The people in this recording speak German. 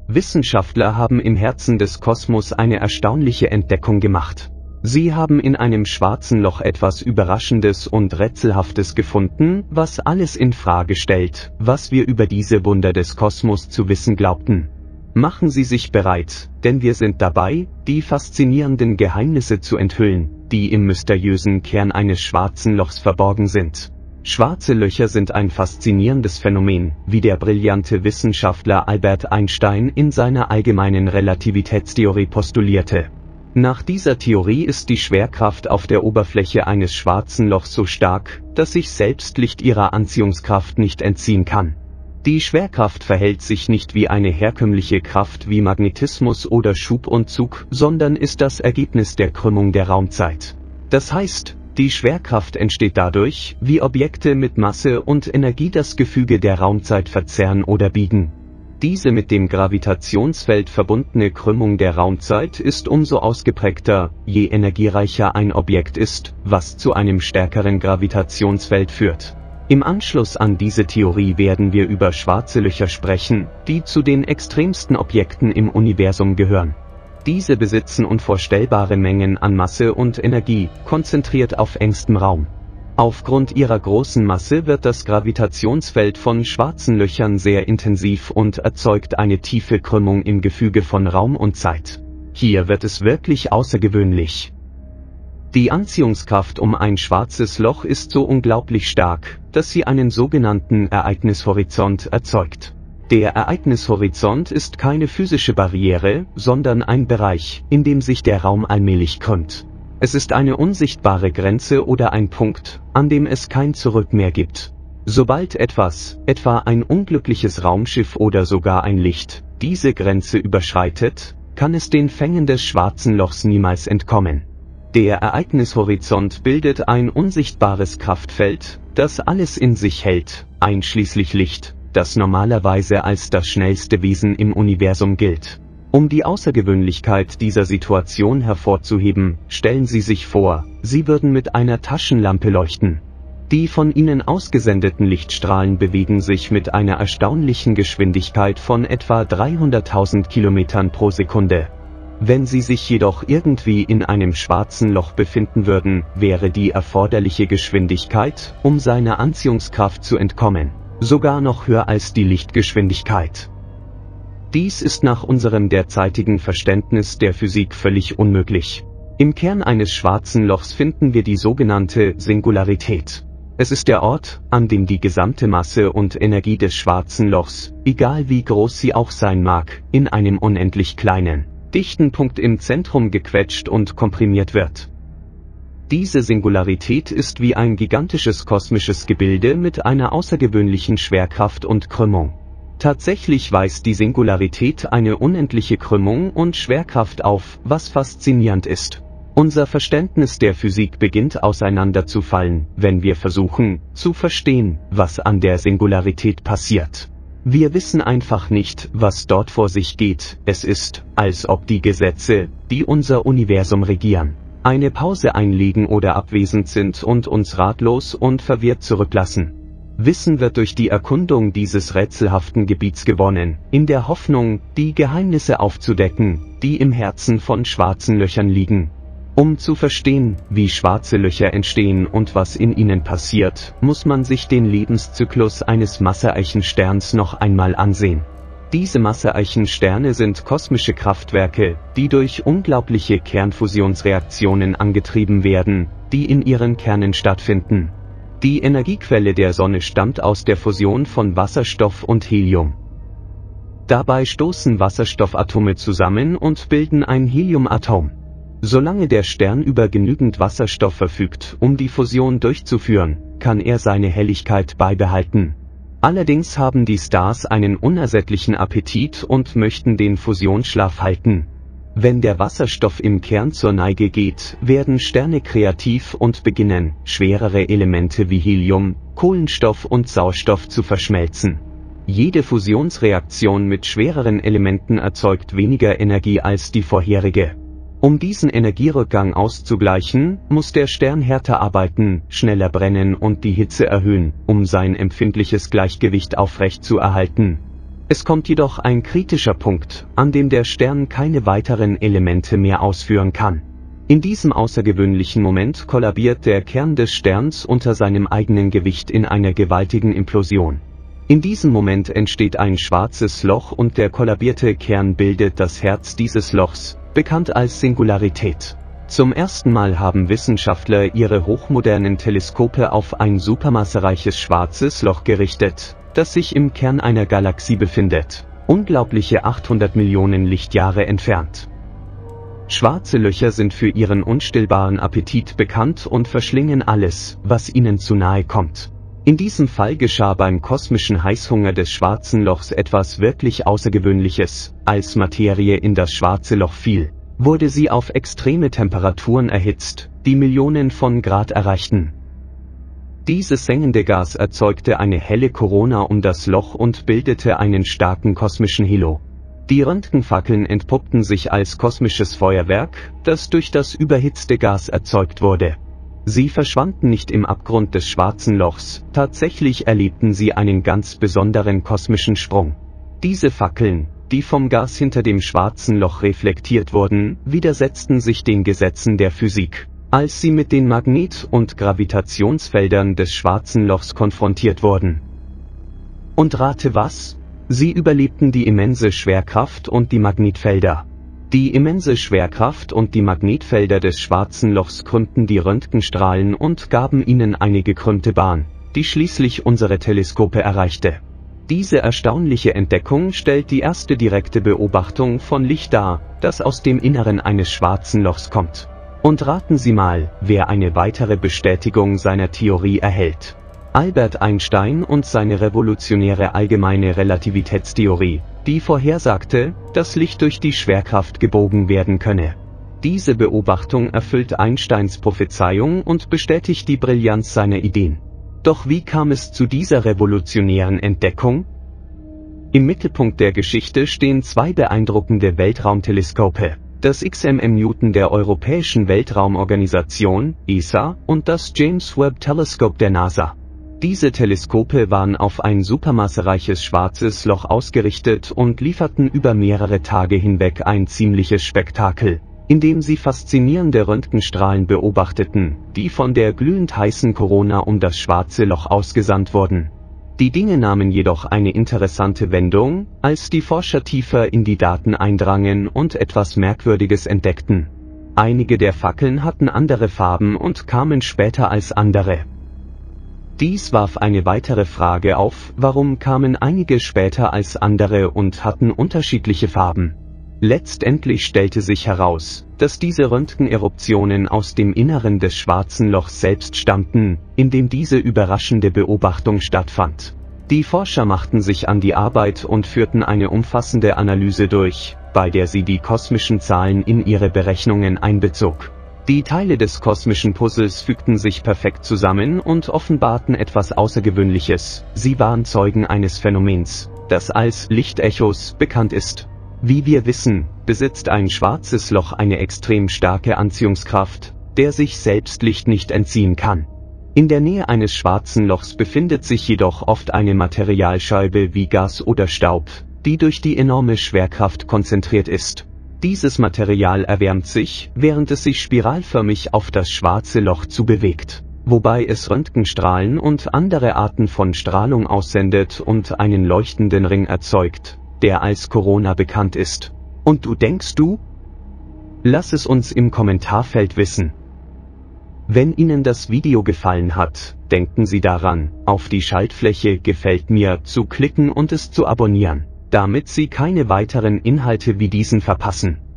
Wissenschaftler haben im Herzen des Kosmos eine erstaunliche Entdeckung gemacht. Sie haben in einem schwarzen Loch etwas Überraschendes und Rätselhaftes gefunden, was alles in Frage stellt, was wir über diese Wunder des Kosmos zu wissen glaubten. Machen Sie sich bereit, denn wir sind dabei, die faszinierenden Geheimnisse zu enthüllen, die im mysteriösen Kern eines schwarzen Lochs verborgen sind. Schwarze Löcher sind ein faszinierendes Phänomen, wie der brillante Wissenschaftler Albert Einstein in seiner allgemeinen Relativitätstheorie postulierte. Nach dieser Theorie ist die Schwerkraft auf der Oberfläche eines schwarzen Lochs so stark, dass sich selbst Licht ihrer Anziehungskraft nicht entziehen kann. Die Schwerkraft verhält sich nicht wie eine herkömmliche Kraft wie Magnetismus oder Schub und Zug, sondern ist das Ergebnis der Krümmung der Raumzeit. Das heißt, die Schwerkraft entsteht dadurch, wie Objekte mit Masse und Energie das Gefüge der Raumzeit verzerren oder biegen. Diese mit dem Gravitationsfeld verbundene Krümmung der Raumzeit ist umso ausgeprägter, je energiereicher ein Objekt ist, was zu einem stärkeren Gravitationsfeld führt. Im Anschluss an diese Theorie werden wir über schwarze Löcher sprechen, die zu den extremsten Objekten im Universum gehören. Diese besitzen unvorstellbare Mengen an Masse und Energie, konzentriert auf engstem Raum. Aufgrund ihrer großen Masse wird das Gravitationsfeld von schwarzen Löchern sehr intensiv und erzeugt eine tiefe Krümmung im Gefüge von Raum und Zeit. Hier wird es wirklich außergewöhnlich. Die Anziehungskraft um ein schwarzes Loch ist so unglaublich stark, dass sie einen sogenannten Ereignishorizont erzeugt. Der Ereignishorizont ist keine physische Barriere, sondern ein Bereich, in dem sich der Raum allmählich krümmt. Es ist eine unsichtbare Grenze oder ein Punkt, an dem es kein Zurück mehr gibt. Sobald etwas, etwa ein unglückliches Raumschiff oder sogar ein Licht, diese Grenze überschreitet, kann es den Fängen des schwarzen Lochs niemals entkommen. Der Ereignishorizont bildet ein unsichtbares Kraftfeld, das alles in sich hält, einschließlich Licht, das normalerweise als das schnellste Wesen im Universum gilt. Um die Außergewöhnlichkeit dieser Situation hervorzuheben, stellen Sie sich vor, Sie würden mit einer Taschenlampe leuchten. Die von Ihnen ausgesendeten Lichtstrahlen bewegen sich mit einer erstaunlichen Geschwindigkeit von etwa 300.000 Kilometern pro Sekunde. Wenn Sie sich jedoch irgendwie in einem schwarzen Loch befinden würden, wäre die erforderliche Geschwindigkeit, um seiner Anziehungskraft zu entkommen, sogar noch höher als die Lichtgeschwindigkeit. Dies ist nach unserem derzeitigen Verständnis der Physik völlig unmöglich. Im Kern eines schwarzen Lochs finden wir die sogenannte Singularität. Es ist der Ort, an dem die gesamte Masse und Energie des schwarzen Lochs, egal wie groß sie auch sein mag, in einem unendlich kleinen, dichten Punkt im Zentrum gequetscht und komprimiert wird. Diese Singularität ist wie ein gigantisches kosmisches Gebilde mit einer außergewöhnlichen Schwerkraft und Krümmung. Tatsächlich weist die Singularität eine unendliche Krümmung und Schwerkraft auf, was faszinierend ist. Unser Verständnis der Physik beginnt auseinanderzufallen, wenn wir versuchen, zu verstehen, was an der Singularität passiert. Wir wissen einfach nicht, was dort vor sich geht. Es ist, als ob die Gesetze, die unser Universum regieren, eine Pause einlegen oder abwesend sind und uns ratlos und verwirrt zurücklassen. Wissen wird durch die Erkundung dieses rätselhaften Gebiets gewonnen, in der Hoffnung, die Geheimnisse aufzudecken, die im Herzen von schwarzen Löchern liegen. Um zu verstehen, wie schwarze Löcher entstehen und was in ihnen passiert, muss man sich den Lebenszyklus eines Masseeichensterns noch einmal ansehen. Diese Masseeichensterne sind kosmische Kraftwerke, die durch unglaubliche Kernfusionsreaktionen angetrieben werden, die in ihren Kernen stattfinden. Die Energiequelle der Sonne stammt aus der Fusion von Wasserstoff und Helium. Dabei stoßen Wasserstoffatome zusammen und bilden ein Heliumatom. Solange der Stern über genügend Wasserstoff verfügt, um die Fusion durchzuführen, kann er seine Helligkeit beibehalten. Allerdings haben die Stars einen unersättlichen Appetit und möchten den Fusionsschlaf halten. Wenn der Wasserstoff im Kern zur Neige geht, werden Sterne kreativ und beginnen, schwerere Elemente wie Helium, Kohlenstoff und Sauerstoff zu verschmelzen. Jede Fusionsreaktion mit schwereren Elementen erzeugt weniger Energie als die vorherige. Um diesen Energierückgang auszugleichen, muss der Stern härter arbeiten, schneller brennen und die Hitze erhöhen, um sein empfindliches Gleichgewicht aufrechtzuerhalten. Es kommt jedoch ein kritischer Punkt, an dem der Stern keine weiteren Elemente mehr ausführen kann. In diesem außergewöhnlichen Moment kollabiert der Kern des Sterns unter seinem eigenen Gewicht in einer gewaltigen Implosion. In diesem Moment entsteht ein schwarzes Loch und der kollabierte Kern bildet das Herz dieses Lochs, bekannt als Singularität. Zum ersten Mal haben Wissenschaftler ihre hochmodernen Teleskope auf ein supermassereiches schwarzes Loch gerichtet, das sich im Kern einer Galaxie befindet, unglaubliche 800 Millionen Lichtjahre entfernt. Schwarze Löcher sind für ihren unstillbaren Appetit bekannt und verschlingen alles, was ihnen zu nahe kommt. In diesem Fall geschah beim kosmischen Heißhunger des Schwarzen Lochs etwas wirklich Außergewöhnliches. Als Materie in das Schwarze Loch fiel, wurde sie auf extreme Temperaturen erhitzt, die Millionen von Grad erreichten. Dieses sengende Gas erzeugte eine helle Korona um das Loch und bildete einen starken kosmischen Halo. Die Röntgenfackeln entpuppten sich als kosmisches Feuerwerk, das durch das überhitzte Gas erzeugt wurde. Sie verschwanden nicht im Abgrund des Schwarzen Lochs, tatsächlich erlebten sie einen ganz besonderen kosmischen Sprung. Diese Fackeln, die vom Gas hinter dem Schwarzen Loch reflektiert wurden, widersetzten sich den Gesetzen der Physik, als sie mit den Magnet- und Gravitationsfeldern des Schwarzen Lochs konfrontiert wurden. Und rate was? Sie überlebten die immense Schwerkraft und die Magnetfelder. Die immense Schwerkraft und die Magnetfelder des Schwarzen Lochs krümmten die Röntgenstrahlen und gaben ihnen eine gekrümmte Bahn, die schließlich unsere Teleskope erreichte. Diese erstaunliche Entdeckung stellt die erste direkte Beobachtung von Licht dar, das aus dem Inneren eines Schwarzen Lochs kommt. Und raten Sie mal, wer eine weitere Bestätigung seiner Theorie erhält. Albert Einstein und seine revolutionäre allgemeine Relativitätstheorie, die vorhersagte, dass Licht durch die Schwerkraft gebogen werden könne. Diese Beobachtung erfüllt Einsteins Prophezeiung und bestätigt die Brillanz seiner Ideen. Doch wie kam es zu dieser revolutionären Entdeckung? Im Mittelpunkt der Geschichte stehen zwei beeindruckende Weltraumteleskope, das XMM Newton der Europäischen Weltraumorganisation, ESA, und das James Webb Telescope der NASA. Diese Teleskope waren auf ein supermassereiches schwarzes Loch ausgerichtet und lieferten über mehrere Tage hinweg ein ziemliches Spektakel, indem sie faszinierende Röntgenstrahlen beobachteten, die von der glühend heißen Korona um das Schwarze Loch ausgesandt wurden. Die Dinge nahmen jedoch eine interessante Wendung, als die Forscher tiefer in die Daten eindrangen und etwas Merkwürdiges entdeckten. Einige der Fackeln hatten andere Farben und kamen später als andere. Dies warf eine weitere Frage auf, warum kamen einige später als andere und hatten unterschiedliche Farben. Letztendlich stellte sich heraus, dass diese Röntgeneruptionen aus dem Inneren des Schwarzen Lochs selbst stammten, in dem diese überraschende Beobachtung stattfand. Die Forscher machten sich an die Arbeit und führten eine umfassende Analyse durch, bei der sie die kosmischen Zahlen in ihre Berechnungen einbezog. Die Teile des kosmischen Puzzles fügten sich perfekt zusammen und offenbarten etwas Außergewöhnliches. Sie waren Zeugen eines Phänomens, das als Lichtechos bekannt ist. Wie wir wissen, besitzt ein schwarzes Loch eine extrem starke Anziehungskraft, der sich selbst Licht nicht entziehen kann. In der Nähe eines Schwarzen Lochs befindet sich jedoch oft eine Materialscheibe wie Gas oder Staub, die durch die enorme Schwerkraft konzentriert ist. Dieses Material erwärmt sich, während es sich spiralförmig auf das Schwarze Loch zubewegt, wobei es Röntgenstrahlen und andere Arten von Strahlung aussendet und einen leuchtenden Ring erzeugt, der als Korona bekannt ist. Und du denkst du? Lass es uns im Kommentarfeld wissen. Wenn Ihnen das Video gefallen hat, denken Sie daran, auf die Schaltfläche Gefällt mir zu klicken und es zu abonnieren, damit Sie keine weiteren Inhalte wie diesen verpassen.